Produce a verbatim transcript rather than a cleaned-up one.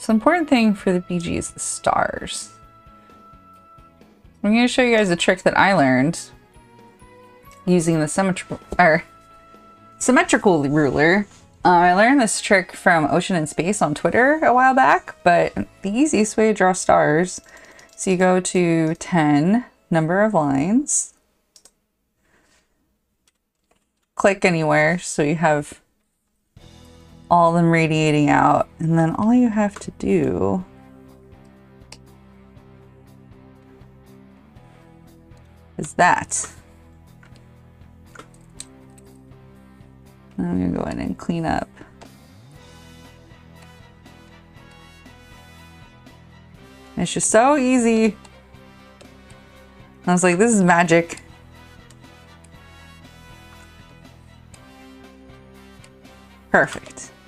So the important thing for the B G is the stars. I'm going to show you guys a trick that I learned using the symmetrical, or symmetrical ruler. Uh, I learned this trick from Ocean and Space on Twitter a while back, but the easiest way to draw stars, so you go to ten, number of lines, click anywhere so you have all of them radiating out, and then all you have to do is that. I'm gonna go in and clean up. It's just so easy. I was like, this is magic. Perfect.